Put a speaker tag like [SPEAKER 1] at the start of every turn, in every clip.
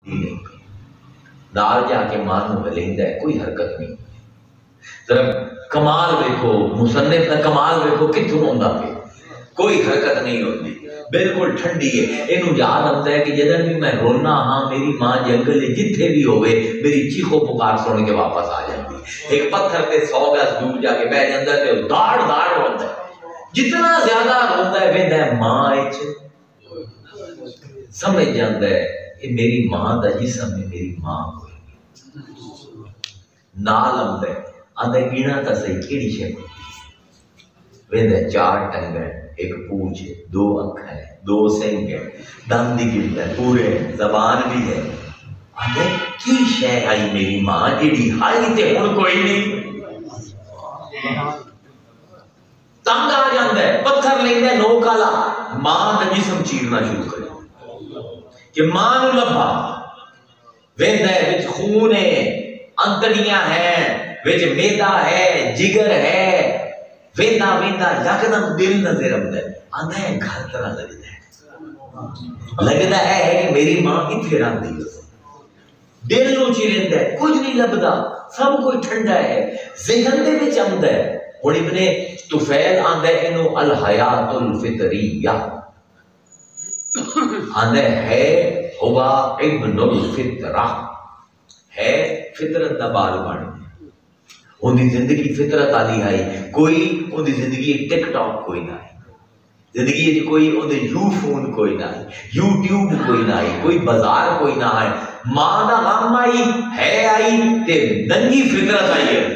[SPEAKER 1] नहीं, नाल जाके मान लेंदा है, कोई हरकत नहीं। जरा कमाल देखो, मुसन्निफ का कमाल देखो, कितों होंदा पे कोई हरकत नहीं होती, बिल्कुल ठंडी है। इनू याद आता है कि जदन भी मैं रोना हाँ, मेरी माँ जंगल जिथे भी होवे मेरी चीखो पुकार सुन के वापस आ जाती। एक पत्थर पे 100 गज दूर जाके बह जाता है, दाड़ दाड़ रोंदा है, जितना ज्यादा रोंदा है वेंदा है मां समझ जाता है कि मेरी मां का जिसम है, मेरी मां कोई नाल आंदा गिना तो सही केड़ी शे वेंदा 4 टंग है, एक पूछ है, 2 अख है, 2 सिंह है, दम दी गिरद है, पूरे जबान भी है। आंदे की शे आई मेरी मां जेड़ी हाई ते हुण कोई नहीं। तंग आ जाता है, पत्थर लेंदा नोक वाला, मां का जिसम चीरना शुरू कर कि मां नू लभा वेंदा है, विच खून है, अंतड़ियां है, विच मैदा है, जिगर है। वेंदा वेंदा यकदम दिल नजर आंदा है, घर तरह लगदा है कि मेरी मां इत्थे रहंदी है। दिल नू चिरंदा है, कुछ नहीं लभदा, सब कुछ ठंडा है, ज़हन दे विच आंदा है। हुण इब्ने तुफैल आंदा है इनू अल हयातुल फितरिया आंदा है, हुवा इब्नुल फितरा है, फितरत दा बाल बन उनकी जिंदगी फितरत आली आई। कोई उनकी जिंदगी टिकटॉक कोई ना है, जिंदगी कोई उनके यूफोन कोई ना है, यूट्यूब कोई ना है, कोई बाजार कोई ना है। मां दा गम आई है, आई ते नंगी फितरत आई है।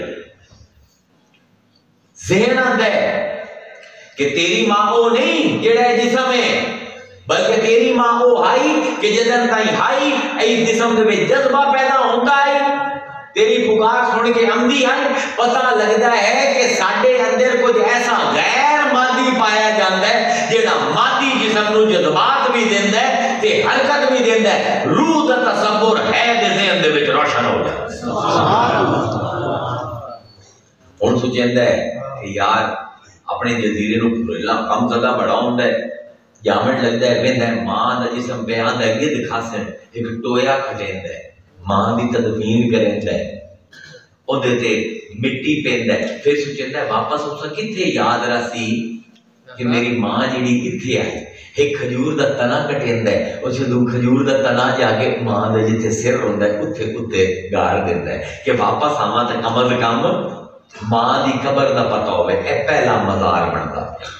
[SPEAKER 1] ज़हन आंदा है कि तेरी मां वो नहीं जेड़ा जिसम है, बल्कि तेरी मां वो आई कि जदन ताई हाई इस जिसम दे विच जज्बा पैदा होंदा है। तेरी पुकार सुन के आंदी है, पता लगता है कि साडे अंदर कुछ ऐसा गैर मादी पाया जाता है जेड़ा मादी जिस्म नू जज्बात भी देंदा है ते हरकत भी देंदा है। रूह दा तसव्वुर है दे ज़हन दे विच रोशन हो जाता है। सुभान अल्लाह। हुण सोचेंदा है कि यार अपने जजीरे नू भुल्ला कम ज़्यादा बड़ा होंदा है, जामण लगता है, वेंदा है मां दा जिस्म पे आंदा है, गिद्ध खासन एक टोया खटेंदा है, मां दी तदफीन करेंदा है, ओदे ते मिट्टी पेंदा है। फिर सोचेंदा है वापस उस किथे याद रसी कि मेरी मां जेड़ी किथे आई। एक खजूर दा तना कटेंदा है, उस खजूर दा तना जाके मां दा जिथे सिर होंदा है उत्थे उत्ते गाड़ देंदा है कि वापस आवां ते कम अज कम मां दी कबर दा पता होवे। ए पहला मजार बनदा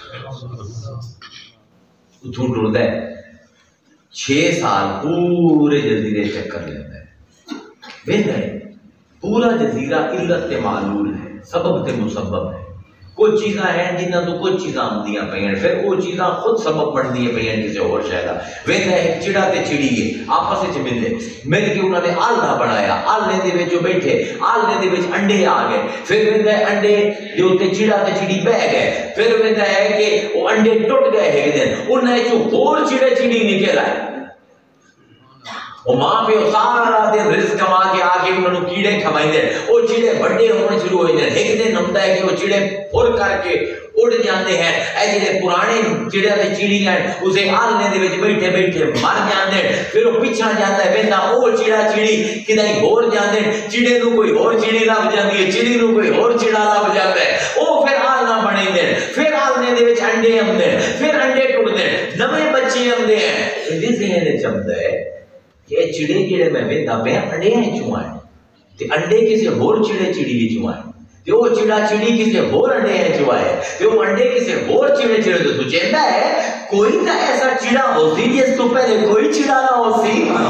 [SPEAKER 1] उथों टुरदा है, 6 साल पूरे जजीरे चक्कर लेंदा है, वेंदा है पूरा जजीरा इल्लत ते मालूल है, सबब ते मुसब्बब है। कुछ चीज़ां हैं जिन्हां तो कुछ चीज़ां आंदियां पईयां, फिर वो चीज़ां खुद सबब बनदियां पईयां किसी होर शै दा। वेंदा एक चिड़ा ते चिड़ी है आपस विच मिल के उन्होंने आलना बनाया, आलने दे विच बैठे, आलने दे विच अंडे आ गए। फिर वेंदा अंडे दे उत्ते चिड़ा ते चिड़ी बह गए। फिर वेंदा है कि वो अंडे टुट गए एक दिन, उन्हां चों होर चिड़े चिड़ी निकल आए। वो मां प्यो सारा दिन रिस्क कमा के आके उन्होंने कीड़े खवाइंदे, वो चिड़े बड़े होने शुरू हो जाते। एक दिन होता है कि वो चिड़े फुर करके उड़ जाते हैं। ऐ जिहड़े पुराने चिड़े ते चिड़ियां उसे आलने दे विच बैठे बैठे मर जाते। फिर वो पिछा जाता है, वेंदा वो चिड़ा चिड़ी किते होर जाते, चिड़े नूं कोई होर चिड़ी लभ जाती है, चिड़ी नूं कोई होर चिड़ा लभ जाता है। वो फिर आलना बनेंदे, फिर आलने दे विच अंडे आउंदे, फिर अंडे टुटदे, नवे बच्चे आउंदे हैं। इहदे ज़हन विच आउंदा है कि चिड़े जेड़े मैं वेंदा पे अंडे चों आए ते अंडे किसी होर चिड़े चिड़ी चों आए ते वो चिड़ा चिड़ी किसी होर अंडे चों आए ते वो अंडे किसी होर चिड़े चिड़े तो सोचेंदा है कोई ना ऐसा चिड़ा होसी जिस तो पहले कोई चिड़ा ना होसी।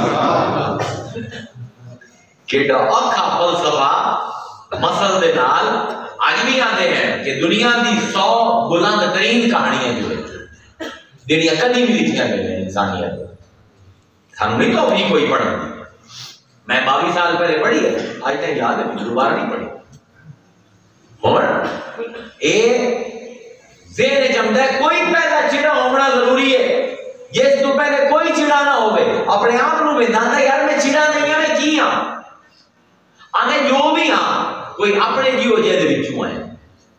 [SPEAKER 1] केड़ा औखा फलसफा मसल दे नाल आज भी आते हैं कि दुनिया की 100 बुलंद तरीन कहानियां जो है जेड़ियां कदी भी लिखियां गई इंसानियत सानू नहीं तो अपनी कोई पढ़ी। मैं 22 साल पहले पढ़ी है, आज तक याद है, मुझे दोबारा नहीं पढ़ी। और ए ज़हन जमदा है कोई पैदा चिड़ा होना जरूरी है, जिस तो पहले कोई चिड़ा ना होवे। अपने आप को वेंदा यार मैं चिड़ा नहीं हां, मैं की हां, आने जो भी हां कोई अपने जीओ जे दे विचों आए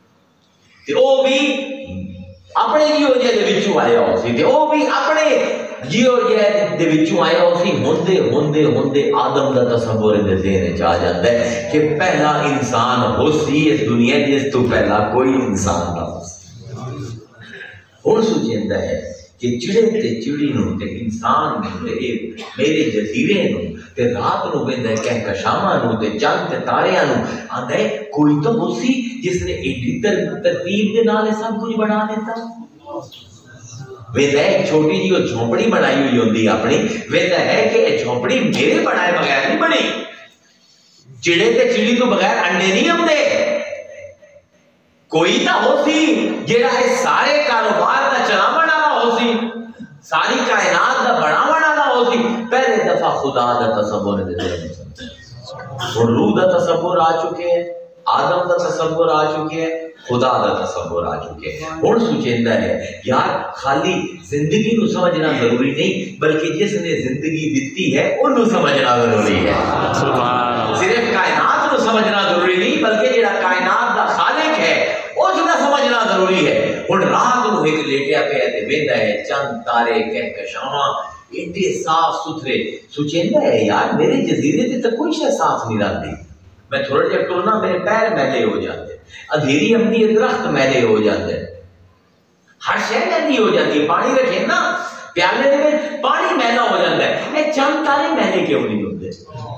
[SPEAKER 1] ते ओ भी अपने जीओ जे दे विचों आया हो सी ते ओ भी अपने जियो जैद दे विचों आया उसी होंदे होंदे होंदे आदम दा तसव्वुर दे ज़हन च आ जांदा है कि पहला इंसान होसी इस दुनिया जिस तो पहला कोई इंसान ना होसी। हुण सोचेंदा है कि चिड़े ते चिड़ी नूं ते इंसान नूं ते मेरे जजीरे नूं ते रात नूं वेंदा है कहकशावां नूं ते चंद ते तारियां नूं आंदा है कोई तो होसी जिसने एडी तरतीब दे नाल सब कुछ बना दिता। वेंदा है छोटी जी झोंपड़ी बनाई हुई होंदी अपनी, वेंदा है कि झोंपड़ी मेरे बनाए बगैर नहीं बनी। चिड़े ते चिड़ी तो बगैर अंडे नहीं आउंदे। कोई तो होसी जेड़ा इस सारे कारोबार का चलावण वाला होसी, सारी कायनात का बनावण वाला होसी। पहले दफा खुदा का तसव्वुर दे और रूह का तसव्वुर आ चुके हैं, आदम का तसव्वुर आ चुके हैं, खुदा का तसव्वुर आ चुके हैं। हुण सोचेंदा है यार खाली जिंदगी को समझना जरूरी नहीं बल्कि जिसने जिंदगी दी है उन्हें समझना जरूरी है। सिर्फ कायनात को समझना जरूरी नहीं बल्कि जेड़ा कायनात का खालिक है उसका समझना जरूरी है। हुण रात को एक लेटिया पे ते वेंदा है चंद तारे कहकशावां एडे साफ सुथरे। सोचेंदा है यार मेरे जजीरे ते तो कोई शय साफ नहीं रहती। मैं थोड़ा जिहा टुरना मेरे पैर मैले हो जाते, अंधेरी अपनी दरख्त मैले हो जाते, हर शय मैली हो जाती है। पानी रखे ना प्याले में पानी मैला हो जाता है, ये चंद तारे मैले क्यों नहीं होते?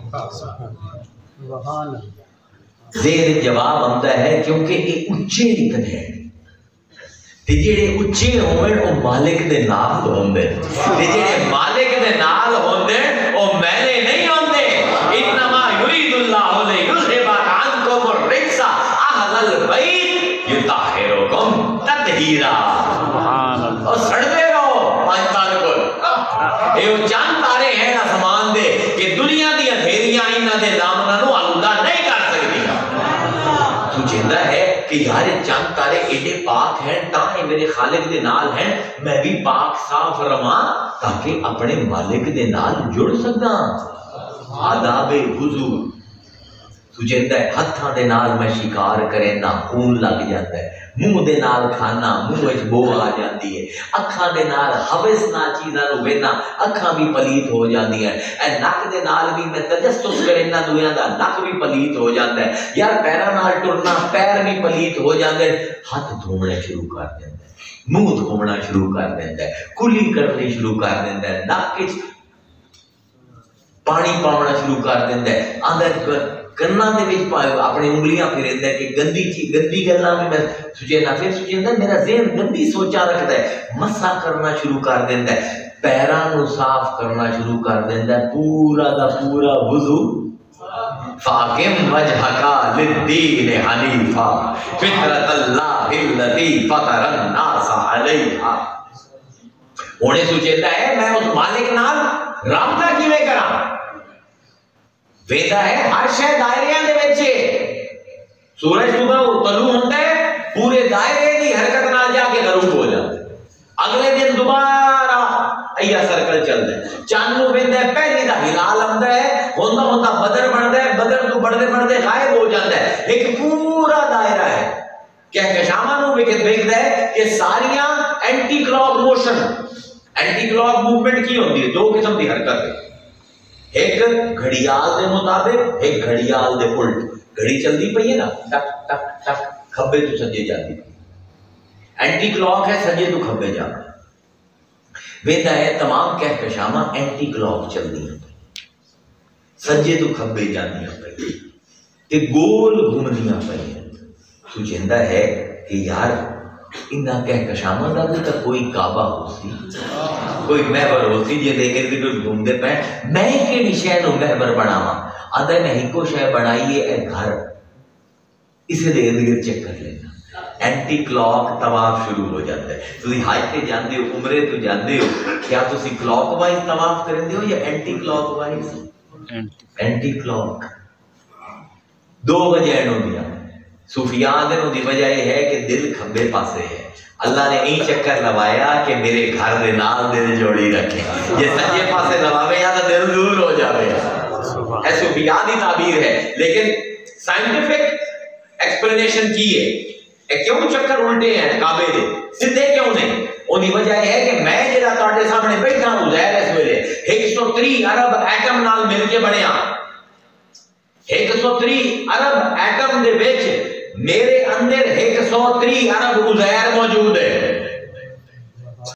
[SPEAKER 1] ज़ेर जवाब आता है क्योंकि ये उच्चे इतने हैं ते जेड़े उच्चे होवन ओ मालिक दे नाल होंदे ते जेड़े मालिक दे नाल होंदे ओ मैले नहीं होंदे। इन्नमा युरीदुल्लाहु लियुज़हिबा अन्कुम अर्रिज्सा अहलल बैत युताहिरुकुम तत्हीरा। सुभान अल्लाह। और सड़दे रहो पांचतान को ये चंद तारे हैं आसमान दे कि दुनिया दी अंधेरियां इन्हां दे दामनां नूं आलूदा नहीं कर सकदी। सोचेंदा है कि यार चंद तारे एडे पाक हैं तां मेरे खालिक दे नाल हैं, मैं भी पाक साफ रवां ताकि अपने मालिक दे नाल जुड़ सका। आदाबे वुजू सोचेंदा है हत्थां दे नाल मैं शिकार करे ना खून लग जाता है, मुंह दे नाल खाना मुंह विच बो आ जाती है, अखां दे नाल हवस ना चीज़ां नूं वेखना अखां भी पलीत हो जांदियां हैं, ए नक दे नाल भी मैं तजस्सुस करे ना दुनिया दा नक भी पलीत हो जाता है। यार पैरां नाल टुरना पैर भी पलीत हो जाते, हाथ धोने शुरू कर देंदा है, मुंह धोना शुरू कर देंदा है, कुली करनी शुरू कर देंदा है, नक विच पानी पाउणा शुरू कर देंदा है, आंदा कन्ना दे विच अपनी उंगलियां फिरेंदा कि गंदी गल्लां भी मैं सुचेंदा, फिर सुचेंदा मेरा ज़हन गंदी सोचा रखदा है, मसा करना शुरू कर देंदा है, पैरां नूं साफ करना शुरू कर देंदा है, पूरा दा पूरा वुजू फाकिम वजहका लिद्दीन हनीफा फितरतल्लाहिल्लती फतरन्नास अलैहा। हुणे सोचेंदा है मैं उस मालिक नाल राबता किवें करां। वेदा है हर शय दायरियां दे विच सूरज सुबह तलू होंदा है पूरे दायरे की हरकत नाल जाके गरूब हो जाता है, अगले दिन दोबारा अय्या सर्कल चलता है, चंद नूं वेंदा है पहले दा हिलाल आंदा है होंदा होंदा बदर बनदा है, बदर तो बढ़दे बढ़दे गायब हो जाता है, एक पूरा दायरा है। कहकशावां नूं वेखदा है कि सारियां anti clock motion anti clock movement की होंदी है, दो किस्म की हरकत है, एक घड़ियाल दे मुताबिक एक घड़ियाल दे उल्ट। घड़ी चलती पई है ना टक टक टक खब्बे तो सज्जे जाती पई, एंटी क्लॉक है सज्जे तो खब्बे जाना। वेदा है तमाम कहकशावां एंटी क्लॉक चलदियां पई, सज्जे तो खब्बे जांदियां पई ते गोल घूमदियां पई। सुचेंदा है कि यार इन्हां कहकशावां दा भी तो कोई काबा होसी, कोई महवर होसी जिहदे इर्द गिर्द घूमदे पे, मैं किहड़ी शय नूं महवर बनावां। आंदा मैं इको शय बनाई है ए घर, इसे दे इर्द गिर्द चक्कर लेना, एंटी क्लॉक तवाफ शुरू हो जाता है। तुसीं हज ते जांदे हो उमरे तो जांदे हो, क्या तुसीं क्लॉक वाइज तवाफ करदे हो या anti clockwise? Anti clock. दो वजह होंदियां, सूफियां दी वजह यह है कि दिल खब्बे पासे है, अल्लाह ने यही चक्कर लवाया कि मेरे घर दे नाल दिल जोड़ी रखे, जे सज्जे पासे लवावे या तो दिल दूर हो जावे। ऐ सूफियां दी ताबीर है, लेकिन साइंटिफिक एक्सप्लेनेशन की है क्यों चक्कर उल्टे हैं काबे दे, सीधे क्यों नहीं? उनकी वजह है कि मैं जेड़ा तुहाडे सामने बैठा हूं ज़हर इस वेले 130 अरब एटम नाल मिलके बनया। 130 अरब एटम दे विच मेरे अंदर 130 अरब उज़ैर मौजूद है।